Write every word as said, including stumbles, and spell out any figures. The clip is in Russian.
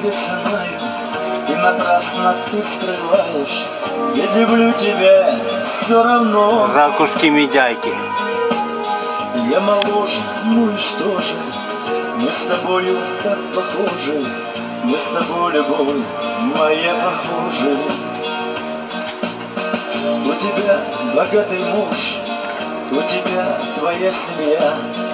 нравится знаю, и напрасно ты скрываешь. Я люблю тебя все равно. Ракушки-медяйки. Я моложе, ну и что же? Мы с тобою так похожи. Мы с тобой, любовь моя, похожи. У тебя богатый муж, у тебя твоя семья.